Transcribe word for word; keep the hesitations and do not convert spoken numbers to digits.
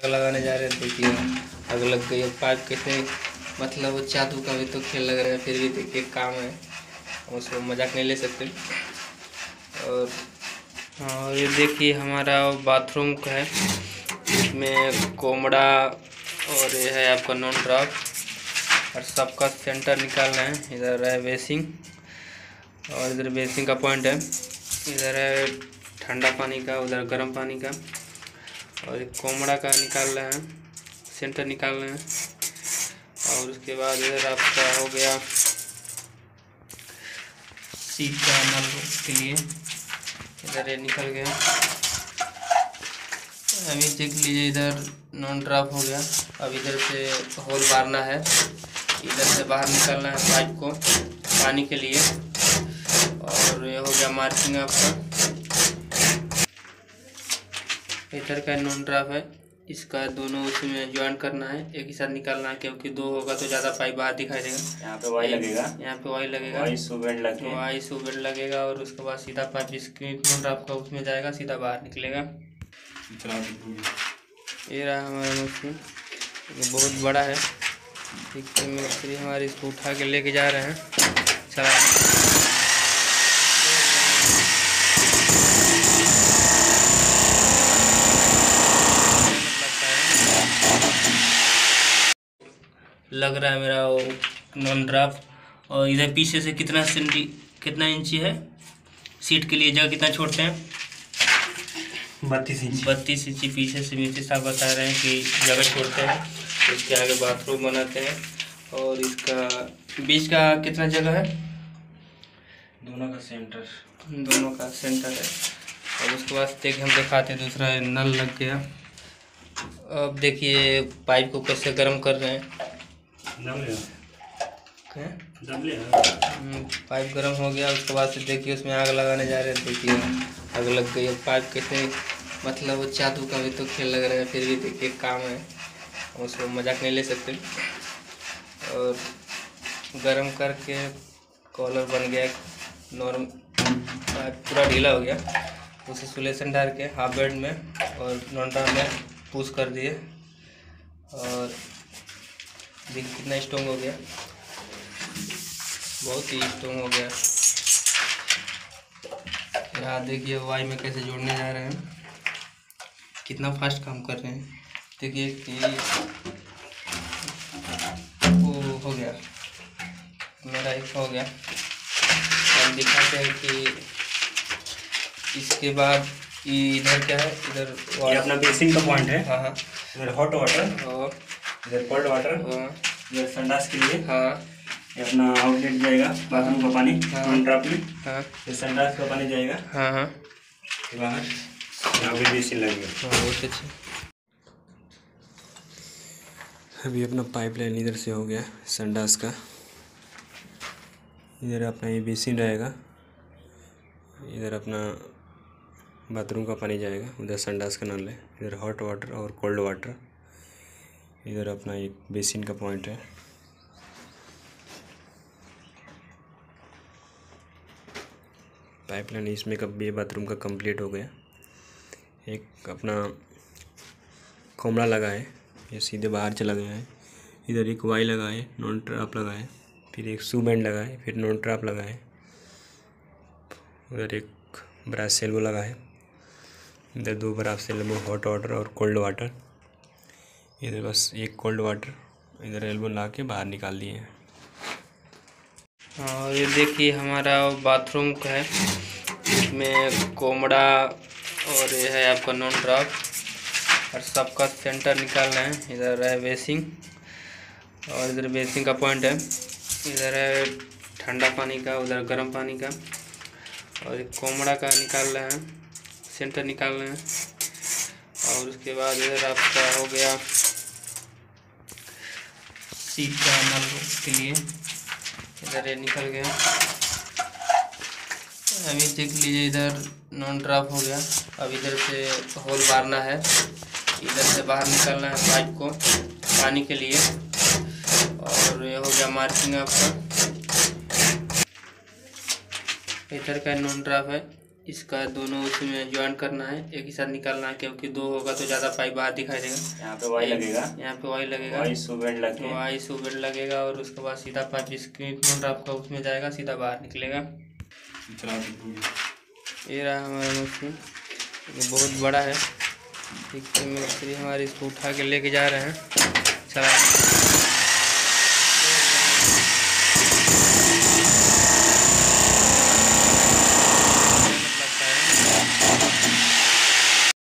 लगाने जा रहे हैं। देखिए आग लग गई। अब पाइप कैसे, मतलब वो जादू का भी तो खेल लग रहा है, फिर भी देखिए काम है, हम उसको मजाक नहीं ले सकते। और हाँ, ये देखिए हमारा बाथरूम का है, इसमें कोमड़ा और ये है आपका नॉन ड्राफ्ट और सबका सेंटर निकालना है। इधर है बेसिंग और इधर बेसिंग का पॉइंट है, इधर है ठंडा पानी का, उधर गर्म पानी का, और एक कोमड़ा का निकालना है, सेंटर निकालना है। और उसके बाद इधर आपका हो गया सीट का नल के लिए, इधर ये निकल गया। अभी देख लीजिए इधर नॉन ड्राफ हो गया। अब इधर से होल मारना है, इधर से बाहर निकालना है पाइप को पानी के लिए। और ये हो गया मार्किंग आपका, इधर का नॉन ड्राफ है, इसका दोनों उसमें ज्वाइन करना है, एक ही साथ निकालना है, क्योंकि दो होगा तो ज़्यादा पाइप बाहर दिखाई देगा। यहाँ पे वाई लगेगा, यहाँ पे वाई लगेगा, वाई सुबेंड लगेगा, वाई सुबेंड लगेगा। और उसके बाद सीधा पाइप इसके नॉन ड्राफ का उसमें जाएगा, सीधा बाहर निकलेगा। ये रहा हमारा मछली, ये बहुत बड़ा है। ठीक है, मिस्त्री हमारे इसको उठा के लेके जा रहे हैं। चला लग रहा है मेरा वो नॉन ड्राफ्ट। और इधर पीछे से कितना सेंटी कितना इंची है, सीट के लिए जगह कितना छोड़ते हैं, बत्तीस इंच बत्तीस इंची पीछे से मिस्त्री साहब बता रहे हैं कि जगह छोड़ते हैं। इसके आगे बाथरूम बनाते हैं। और इसका बीच का कितना जगह है, दोनों का सेंटर, दोनों का सेंटर है। और उसके बाद देखिए हम दिखाते हैं, दूसरा नल लग गया। अब देखिए पाइप को कैसे गर्म कर रहे हैं। पाइप गर्म हो गया, उसके बाद से देखिए उसमें आग लगाने जा रहे हैं। देखिए आग लग गई। अब पाइप कैसे, मतलब वो जादू का भी तो खेल लग रहा है, फिर भी देखिए काम है, हम उसको मजाक नहीं ले सकते। और गर्म करके कॉलर बन गया, नॉर्मल पाइप पूरा ढीला हो गया, उसे सुलेशन डाल के हाफ बेड में और नॉन्डा में पुश कर दिए। और देखिए कितना स्ट्रॉन्ग हो गया, बहुत ही स्ट्रॉन्ग हो गया। यहाँ देखिए वाई में कैसे जोड़ने जा रहे हैं, कितना फास्ट काम कर रहे हैं। देखिए कि वो हो गया, मेरा एक हो गया। हम दिखाते हैं कि इसके बाद इधर क्या है, इधर ये अपना बेसिंग का पॉइंट है। हाँ हाँ, इधर हॉट वाटर और इधर कोल्ड वाटर, हाँ इधर संडास के लिए। हाँ, ये अपना आउटलेट जाएगा बाथरूम का पानी नॉन ड्राफ्ट में। हाँ ये संडास का पानी जाएगा हाँ हाँ, बाहर, यहाँ पे बेसिन लगेगा। हाँ बहुत अच्छे। अभी अपना पाइपलाइन इधर से हो गया संडास का, इधर अपना ये बेसिन रहेगा, इधर अपना बाथरूम का पानी जाएगा, उधर संडास का नल है, इधर हॉट वाटर और कोल्ड वाटर, इधर अपना एक बेसिन का पॉइंट है। पाइपलाइन इसमें का बे बाथरूम का कंप्लीट हो गया। एक अपना कोमड़ा लगा है, ये सीधे बाहर चला गया है। इधर एक वाई लगा है, नॉन ट्रैप लगा है, फिर एक सू बैंड लगा है, फिर नॉन ट्रैप लगा है। उधर एक ब्रास सेल्वो लगा है, इधर दो ब्रास सेल्वो हॉट वाटर और कोल्ड वाटर। इधर बस एक कोल्ड वाटर, इधर एल्बो ला के बाहर निकाल दिए हैं। और ये देखिए हमारा बाथरूम का है, इसमें कोमड़ा और ये है आपका नॉन ड्राफ्ट और सबका सेंटर निकालना है। इधर है बेसिंग और इधर बेसिंग का पॉइंट है, इधर है ठंडा पानी का, उधर गर्म पानी का, और एक कोमड़ा का निकालना है, सेंटर निकालना है। और उसके बाद इधर आपका हो गया सीट का नल के लिए, इधर ये निकल गया। अभी देख लीजिए इधर नॉन ड्राफ हो गया। अब इधर से होल मारना है, इधर से बाहर निकालना है पाइप को पानी के लिए। और ये हो गया मार्किंग आपका, इधर का नॉन ड्राफ है, इसका दोनों उसमें ज्वाइन करना है, एक ही साथ निकालना है, क्योंकि दो होगा तो ज़्यादा पाइप बाहर दिखाई देगा। यहाँ पे वाई लगेगा, यहाँ पे वाई लगेगा, वाई सुबेंड लगे, वाई सुबेंड लगेगा और उसके बाद सीधा पाइप स्क्रीन आपका उसमें जाएगा, सीधा बाहर निकलेगा। ये रहा हमारा मछली, ये बहुत बड़ा है। ठीक है, मिस्त्री हमारे इसको उठा के लेके जा रहे हैं। चला